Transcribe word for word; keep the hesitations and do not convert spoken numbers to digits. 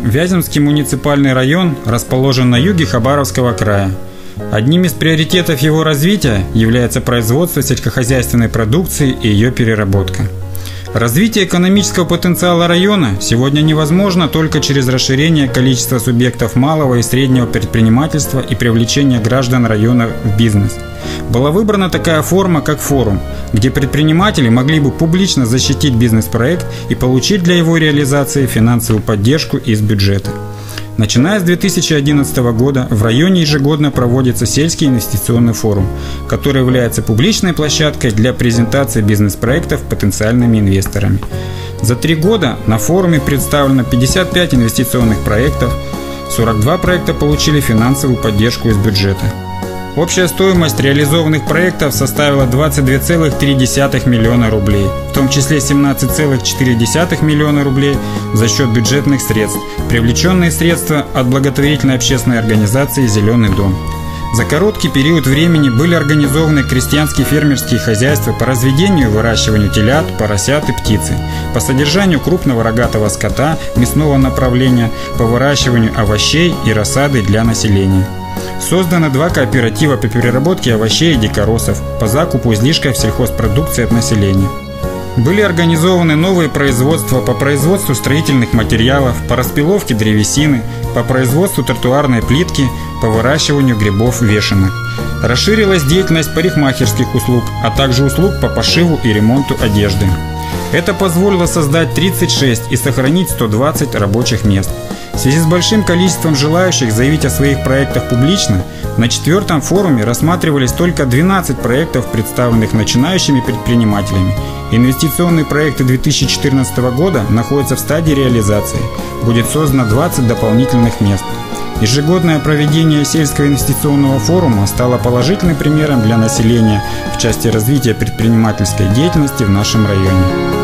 Вяземский муниципальный район расположен на юге Хабаровского края. Одним из приоритетов его развития является производство сельскохозяйственной продукции и ее переработка. Развитие экономического потенциала района сегодня невозможно только через расширение количества субъектов малого и среднего предпринимательства и привлечение граждан района в бизнес. Была выбрана такая форма, как форум, где предприниматели могли бы публично защитить бизнес-проект и получить для его реализации финансовую поддержку из бюджета. Начиная с две тысячи одиннадцатого года в районе ежегодно проводится сельский инвестиционный форум, который является публичной площадкой для презентации бизнес-проектов потенциальными инвесторами. За три года на форуме представлено пятьдесят пять инвестиционных проектов, сорок два проекта получили финансовую поддержку из бюджета. Общая стоимость реализованных проектов составила двадцать две целых три десятых миллиона рублей, в том числе семнадцать целых четыре десятых миллиона рублей за счет бюджетных средств, привлеченные средства от благотворительной общественной организации «Зеленый дом». За короткий период времени были организованы крестьянские фермерские хозяйства по разведению и выращиванию телят, поросят и птицы, по содержанию крупного рогатого скота, мясного направления, по выращиванию овощей и рассады для населения. Создано два кооператива по переработке овощей и дикоросов, по закупу излишков сельхозпродукции от населения. Были организованы новые производства по производству строительных материалов, по распиловке древесины, по производству тротуарной плитки, по выращиванию грибов-вешенок. Расширилась деятельность парикмахерских услуг, а также услуг по пошиву и ремонту одежды. Это позволило создать тридцать шесть и сохранить сто двадцать рабочих мест. В связи с большим количеством желающих заявить о своих проектах публично, на четвертом форуме рассматривались только двенадцать проектов, представленных начинающими предпринимателями. Инвестиционные проекты две тысячи четырнадцатого года находятся в стадии реализации. Будет создано двадцать дополнительных мест. Ежегодное проведение сельского инвестиционного форума стало положительным примером для населения в части развития предпринимательской деятельности в нашем районе.